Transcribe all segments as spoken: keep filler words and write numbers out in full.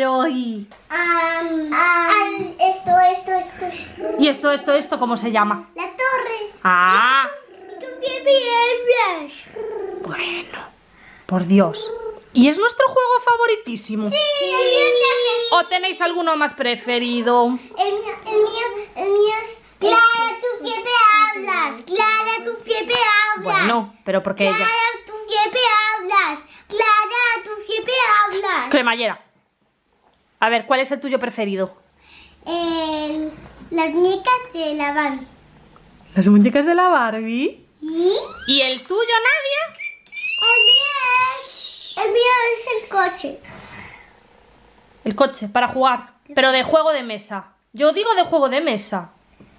hoy? Um, um, esto, esto, esto, esto. ¿Y esto, esto, esto cómo se llama? La torre. Ah, ¿Y tú qué piensas? bueno, por Dios. ¿Y es nuestro juego favoritísimo? Sí, sí. ¿O tenéis alguno más preferido? El mío, el mío, el mío es... Clara, tú siempre hablas. Clara, tú siempre hablas. Bueno, pero porque Clara, ella... tú siempre hablas. Clara, tú siempre hablas. Cremallera. A ver, ¿cuál es el tuyo preferido? El, las muñecas de la Barbie. Las muñecas de la Barbie. ¿Y? ¿Y el tuyo, Nadia? El mío es... El mío es el coche. El coche, para jugar. Pero de juego de mesa. Yo digo de juego de mesa.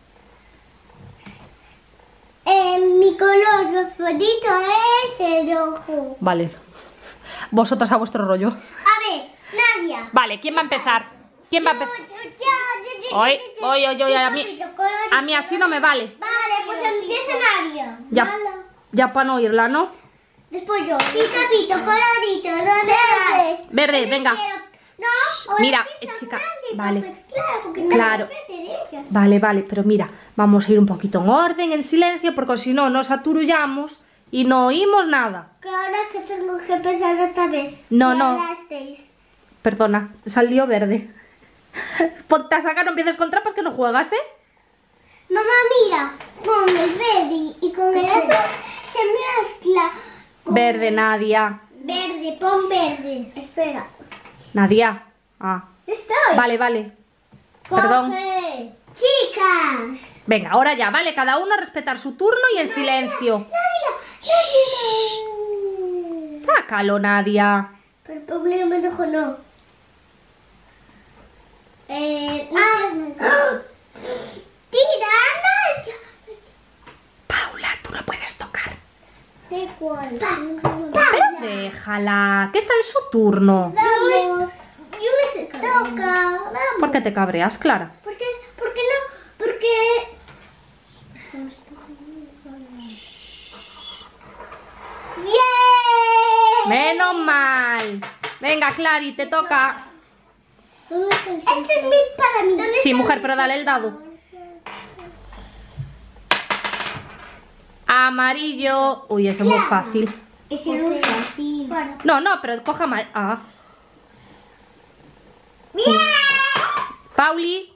Eh, mi color favorito es el rojo. Vale. Vosotras a vuestro rollo. A ver, Nadia. Vale, ¿quién va a empezar? ¿Quién va a empezar? Hoy, hoy, hoy, hoy, a mí, a mí así no me vale. Vale, pues empieza Nadia. Ya, Mala. ya para no oírla, ¿no? Después yo. Pito, pito, colorito, ¿dónde vas? Verde, venga. No, ahora Mira, empieza chica, Nadia, vale. Pues claro, porque Claro. no me pertenece. Vale, vale, pero mira, vamos a ir un poquito en orden, en silencio, porque si no nos aturullamos y no oímos nada. Claro que tengo que empezar otra vez. No, Ya no. hablasteis. Perdona, salió verde. Ponte a sacar, no empieces con trampas que no juegas, ¿eh? Mamá, mira, con el verde y con el azul se mezcla. con- Verde, Nadia. Verde, pon verde. Espera. Nadia. Ah, Estoy. vale, vale. Coge. Perdón. Chicas. Venga, ahora ya, vale, cada uno a respetar su turno y el silencio. Nadia, Nadia. Sácalo, Nadia. Pero el problema me dijo no. Eh, no ah. Tira, Nadia. Paula, tú no puedes tocar. ¿De cuál? Pero déjala, que está en su turno. Vamos. Yo me sé. Toca. Vamos. ¿Por qué te cabreas, Clara? ¿Por qué? ¿Por qué no? Porque... ¡Yeah! Menos mal. Venga, Clary, te toca. Este es mi para mí. ¿Dónde Sí, está mujer, mi- pero dale el dado. Amarillo. Uy, ese es muy fácil. Ese no es fácil. No, no, pero coja mal. Ah. ¡Bien! Pauli.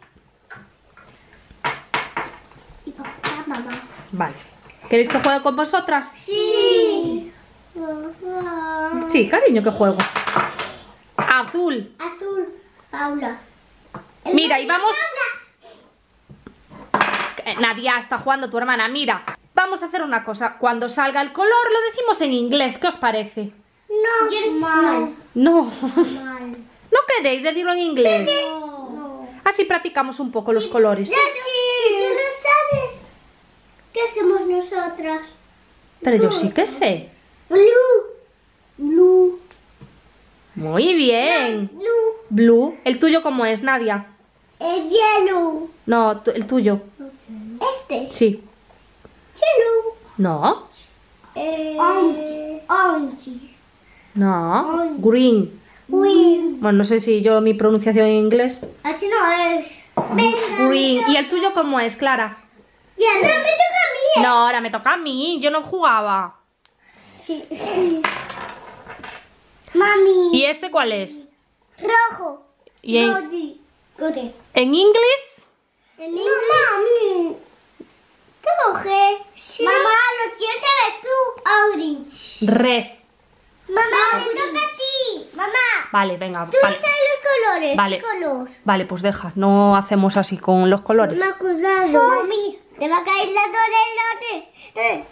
Y papá, mamá. Vale. ¿Queréis que juegue con vosotras? Sí. Sí, cariño, que juego. Azul. Azul. Paula. El Mira, mío y vamos... Paula. Eh, Nadia, está jugando tu hermana. Mira, vamos a hacer una cosa. Cuando salga el color lo decimos en inglés. ¿Qué os parece? No. Yo, mal. No. Mal. ¿No queréis decirlo en inglés? No. Así practicamos un poco los colores. Ya, si, si tú no sabes, ¿qué hacemos nosotras? Pero yo sí que sé. Blue. Blue. Muy bien. Blue. Blue. ¿El tuyo cómo es, Nadia? El yellow. No, tu- el tuyo. Este. Sí. Yellow. No. Eh, orange. Orange. No. Green. Green. Bueno, no sé si yo mi pronunciación en inglés. Así no es. Venga. Green. ¿Y el tuyo cómo es, Clara? Ya, no me toca a mí. No, ahora me toca a mí. Yo no jugaba. Sí. sí. Mami. ¿Y este cuál es? Rojo. ¿Y en, Rodi. Rodi. en inglés? En inglés. ¿Qué coge? Mamá, lo quieres saber tú. Orange. Red. Mamá, me toca a ti. Mamá. Vale, venga. Tú Vale. sabes los colores. Vale. ¿Qué color? Vale, pues deja. No hacemos así con los colores. Mamá, cuidado. Mami, te va a caer la torre eh.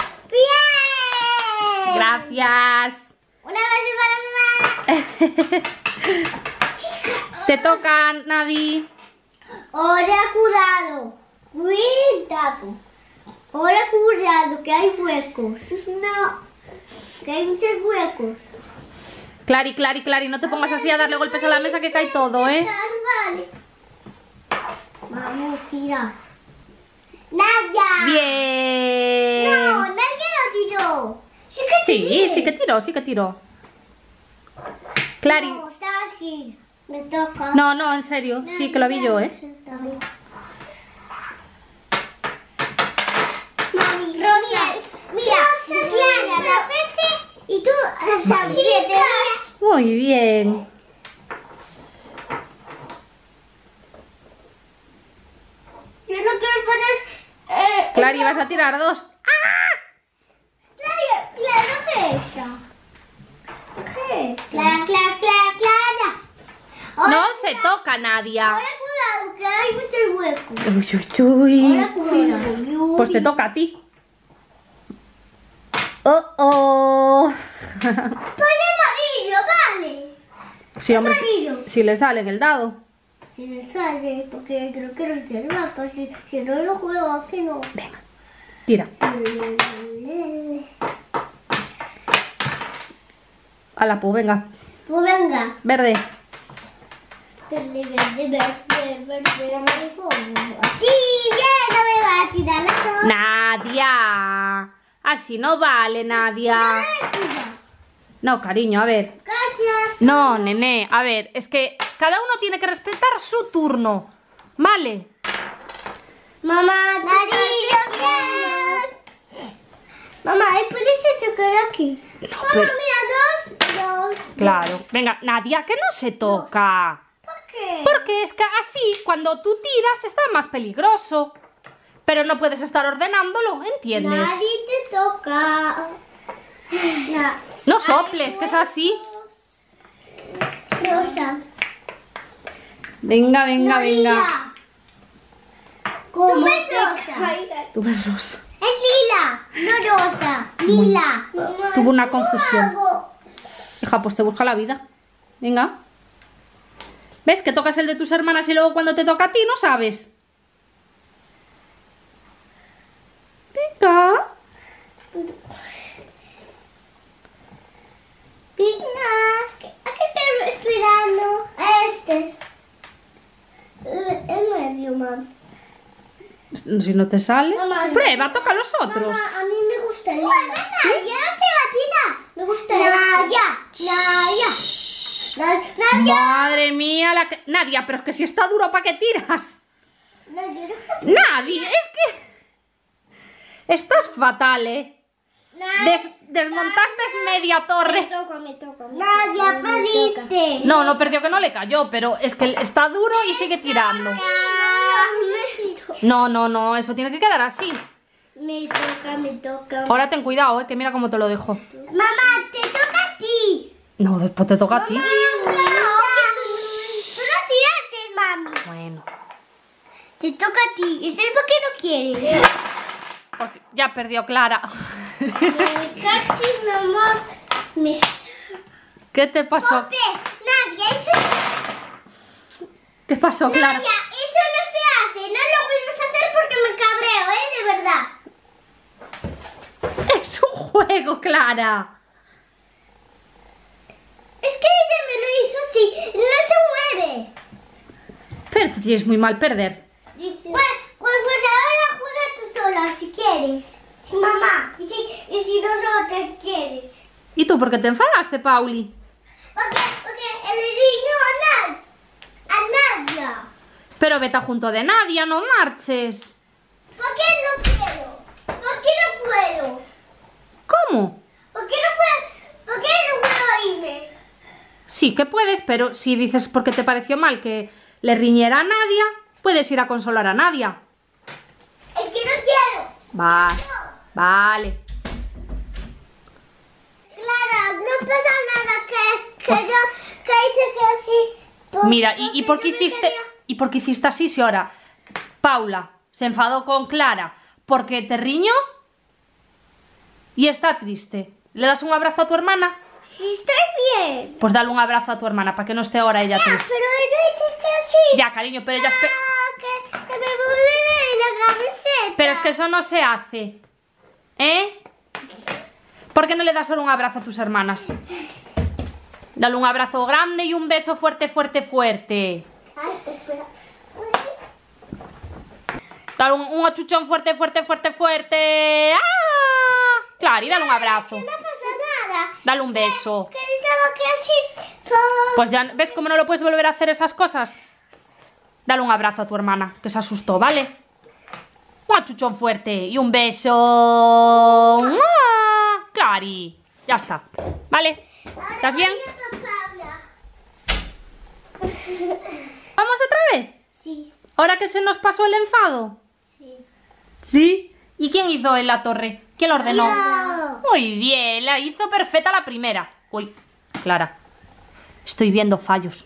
¡Bien! Gracias. Una vez para mamá. Te toca, Nadi. Ahora cuidado. Cuidado. Ahora cuidado, que hay huecos. No. Que hay muchos huecos. Clary, Clary, Clary, no te pongas así a darle golpes a la mesa que cae todo, ¿eh? Vale. Vamos, tira. Nadia. Bien. No, nadie lo tiró. Sí que Sí, tiré. sí que tiró, sí que tiró. Clary, No, estaba así. Me toca. No, no, en serio, sí que lo vi yo, ¿eh? Mami, Rosa. Mira, Diana, tapete y tú siete. Muy bien. Yo no quiero poner. Eh, Clary, vas a tirar dos. Clara, Clara, ¿qué es esta? ¿Qué es? Clara, Clara, Clara, Clara. Ahora, No se toca, Nadia. ahora cuidado, que hay muchos huecos. Uy, uy, uy. Ahora cuidado. Pues te toca a ti. Oh, oh. Pon amarillo, vale. Sí, hombre, si, Amarillo. si le sale en el dado. Si me sale, porque creo que los del mapa, si, si no lo juego, aquí no. Venga, tira. Ala, pues venga. Pues venga. Verde. Verde, verde, verde, verde, verde. Así, bien, no me va a tirar la cosa. Nadia. Así no vale, Nadia. No, cariño, a ver. Gracias. No, nene, a ver, es que cada uno tiene que respetar su turno. ¿Vale? Mamá, amarillo, bien. Mamá, ¿y puedes tocar aquí? No, Mamá, pero... mira, dos, dos. Claro. Venga, Nadia, que no se toca. ¿Por qué? Porque es que así, cuando tú tiras, está más peligroso. Pero no puedes estar ordenándolo, ¿entiendes? Nadie te toca. No. No soples, que es así. Rosa. Venga, venga, No, venga. lila. ¿Cómo Tú ves rosa. Tú ves rosa. Es lila, no rosa. Lila. Tuvo una ¿Cómo confusión. hago? Hija, pues te busca la vida. Venga. ¿Ves que tocas el de tus hermanas y luego cuando te toca a ti no sabes? Venga. Venga. ¿A qué te esperando? A este. En medio, mamá. Si no te sale, Mamá, prueba, toca a los otros. Mamá, a mí me gusta el lila. ¿Sí? Ya te va a tirar. Me gusta el Nadia. Nadia. Nadia. Madre mía, la que... Nadia, pero es que si está duro, ¿para qué tiras? Nadia, Nadia, es que... Estás fatal, ¿eh? Des... Desmontaste media torre. Me toca, me toca. Nadia, perdiste. No, no perdió, que no le cayó, pero es que está duro y sigue tirando. No, no, no, eso tiene que quedar así. Me toca, me toca. Ahora ten cuidado, eh, que mira cómo te lo dejo. Mamá, te toca a ti. No, después te toca a ti. Mamá, no, tú no tiraste, mami. Bueno, Te toca a ti. ¿Es por qué no quieres? porque ya perdió Clara. Casi, mamá. Me... ¿Qué te pasó? Pope, Nadia, eso... ¿Qué pasó, Clara? Nadia, eso no se hace. No lo vuelves a hacer porque me cabreo, ¿eh? De verdad. Es un juego, Clara. Es que ella me lo hizo así. No se mueve. Pero tú tienes muy mal perder. Pues, pues, pues ahora juega tú sola si quieres. Sí, mamá. Y si, y si nosotras quieres. ¿Y tú por qué te enfadaste, Pauli? Porque, porque el niño a, Nad, a Nadia. Pero vete junto de Nadia, no marches. ¿Por qué no quiero? ¿Por qué no puedo? ¿Cómo? ¿Por qué no puedo? ¿Por qué no puedo irme? Sí que puedes, pero si dices porque te pareció mal que le riñera a Nadia, puedes ir a consolar a Nadia. Es que no quiero. Va, vale. Clara, no pasa nada que, que Pues- yo que hice que así. Por- Mira, ¿y, y por porque qué yo me hiciste quería- y por qué hiciste así si ahora Paula se enfadó con Clara porque te riñó y está triste? ¿Le das un abrazo a tu hermana? Sí, estoy bien. Pues dale un abrazo a tu hermana para que no esté ahora ella Ya, triste. pero ella dice que así. Ya, cariño, pero ella espe- Ah, que, que me volveré la camiseta. Pero es que eso no se hace. ¿Eh? ¿Por qué no le das solo un abrazo a tus hermanas? Dale un abrazo grande y un beso fuerte, fuerte, fuerte. Ay, espera. Dale un, un achuchón fuerte, fuerte, fuerte, fuerte. ¡Ah! Claro, y dale un abrazo. No pasa nada. Dale un beso. Que estaba que así, Pues ya, ¿ves cómo no lo puedes volver a hacer esas cosas? Dale un abrazo a tu hermana, que se asustó, ¿vale? Un achuchón fuerte y un beso. ¡Ah! Clari, ya está, ¿vale? ¿Estás bien? ¿Vamos otra vez? Sí. ¿Ahora que se nos pasó el enfado? Sí. ¿Sí? ¿Y quién hizo en la torre? ¿Quién lo ordenó? Yo. Muy bien, la hizo perfecta la primera. Uy, Clara, estoy viendo fallos.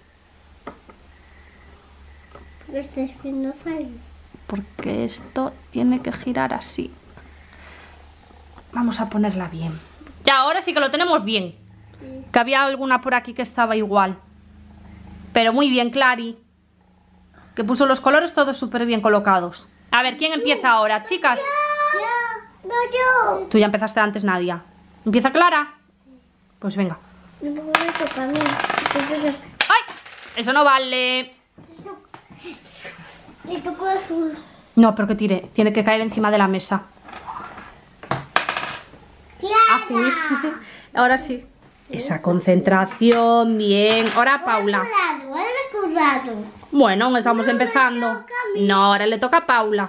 ¿Lo estás viendo fallo? Porque esto tiene que girar así. Vamos a ponerla bien. Ya, ahora sí que lo tenemos bien. Sí. Que había alguna por aquí que estaba igual. Pero muy bien, Clary. Que puso los colores todos súper bien colocados. A ver, ¿quién empieza ahora, chicas? Yo. No, yo. Tú ya empezaste antes, Nadia. ¿Empieza Clara? Pues venga. No me toca a mí. ¡Ay! Eso no vale. Le tocó azul. No, pero que tire. Tiene que caer encima de la mesa. Azul. Ahora sí. Esa concentración, bien. Ahora Paula. Recordado, he recordado. Bueno, aún estamos No me empezando. toca a mí. No, ahora le toca a Paula.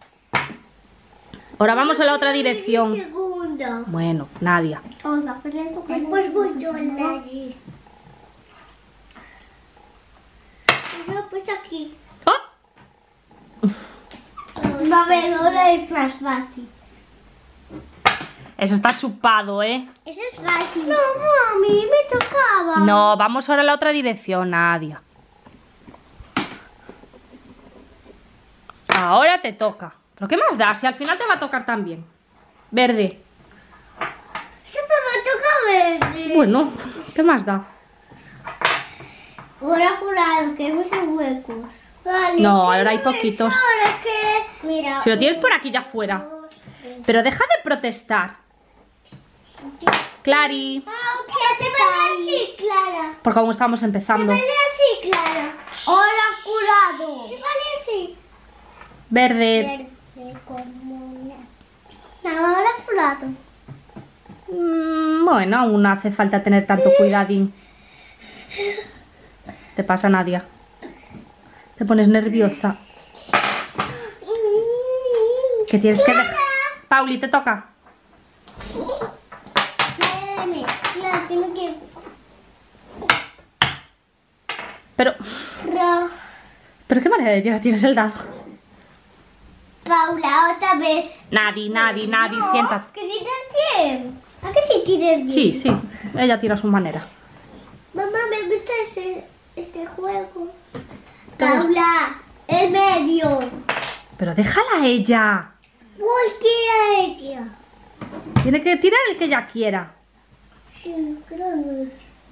Ahora vamos a la otra dirección. Segundo. Bueno, Nadia. Hola, pues le toca. Después voy yo a la allí. Yo pues aquí. ¡Oh! Va a ver, ahora es más fácil. Eso está chupado, ¿eh? Ese es fácil. No, mami, me tocaba. No, vamos ahora a la otra dirección, Nadia. Ahora te toca. ¿Pero qué más da? Si al final te va a tocar también. Verde. Siempre me toca verde. Bueno, ¿qué más da? Ahora jurado que hemos en huecos. Vale. No, ahora hay pero poquitos. Ahora que... Mira. Si lo tienes por aquí ya fuera. dos, tres. Pero deja de protestar. Clary. Aunque se vale así, Clara. Porque aún estamos Se empezando. vale así, Clara. Hola, jurado. Se vale así. Verde. Verde como una... Ahora jurado. Mm, bueno, aún no hace falta tener tanto cuidadín. ¿Te pasa, Nadia? ¿Te pones nerviosa? ¿Qué tienes que dejar? Pauli, te toca. Espérame, Clara, tengo que... Pero, Ro... ¿pero qué manera de tirar tienes el dado? Paula, otra vez. Nadie, nadie, nadie, No, siéntate. que tiras bien. ¿A que sí tiras bien? Sí, sí, ella tira a su manera. Mamá, me gusta ese, este juego. ¿Te gusta? Paula, el medio. Pero déjala a ella. Cualquiera ella. Tiene que tirar el que ella quiera. Sí, creo no.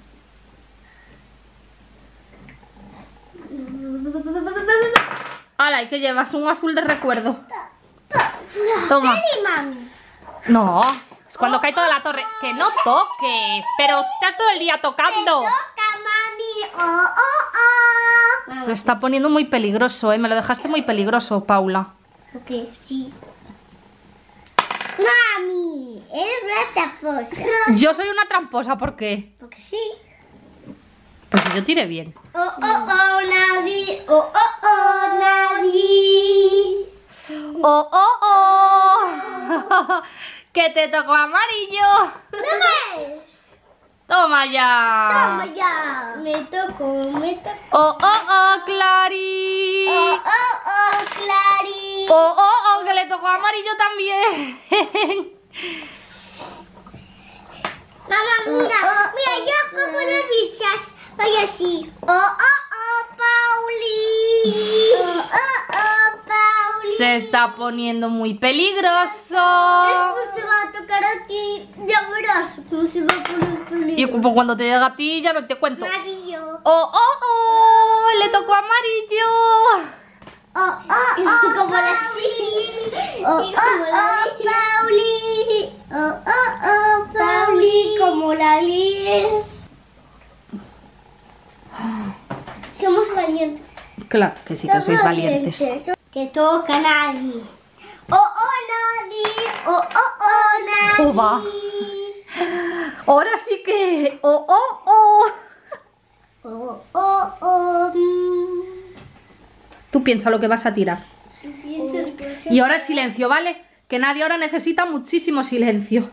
Hala, ¿y qué llevas? Un azul de recuerdo. Toma. Ven, mami. No, es cuando cae toda la torre. Que no toques, pero estás todo el día Te tocando. toca, mami. Oh, oh, oh. Se está poniendo muy peligroso, ¿eh? Me lo dejaste muy peligroso, Paula. Ok, sí. Mami, eres una taposa. Yo soy una tramposa, ¿por qué? Porque sí. Porque yo tiré bien. Oh, oh, oh, nadie. Oh, oh, oh, nadie. ¡Oh, oh, oh! ¡Que te tocó amarillo! ¿No ves? ¡Toma ya! Toma ya. Me tocó, me tocó. ¡Oh, oh, oh, Clary! Oh, oh, oh, Clary. ¡Oh, oh, oh! ¡Que le tocó amarillo también! Mamá, mira. Oh, oh, mira, oh, yo cojo las bichas. Vaya así. Oh, oh, oh, Pauli. Oh, oh, oh, Pauli. Se está poniendo muy peligroso. Después te va a tocar a ti. Ya verás cómo se va a poner Y peligro. pues cuando te llega a ti ya no te cuento. Amarillo. ¡Oh, oh, oh! ¡Le tocó amarillo! Oh, oh, oh, como la Pauli. Oh, oh, oh, Pauli. Oh, oh, oh, Pauli. Como la Liz. Somos valientes. Claro que sí, que sois Somos valientes. Te toca nadie. Oh, oh, nadie. Oh, oh, oh, nadie. Oba. Ahora sí que... ¡Oh, oh, oh! Oh, oh, oh. Tú piensa lo que vas a tirar. Pienso, pienso. Y ahora silencio, ¿vale? Que nadie ahora necesita muchísimo silencio.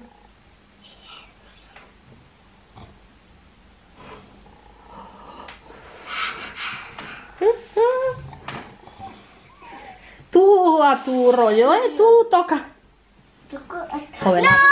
Tú a tu rollo, ¿eh? Tú toca. Toco- Joder, ¡No!